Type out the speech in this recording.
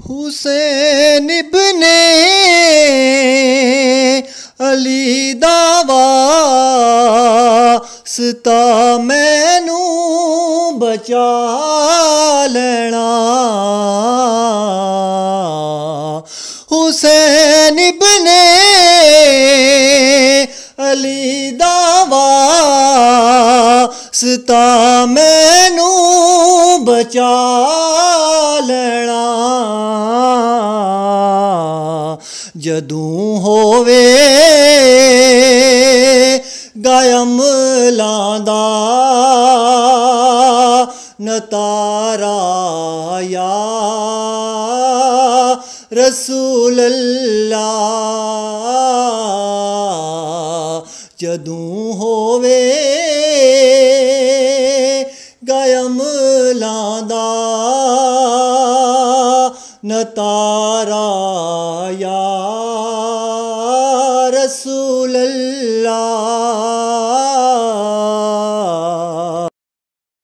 حسین ابن علی دا واسطہ مینوں بچا لینا، حسین ابن علی دا واسطہ مینوں بچا لینا، جدوں ہووے گائم لاندہ نتارا یا رسول اللہ، جدوں ہووے گائم لاندہ نتارا یا رسول اللہ۔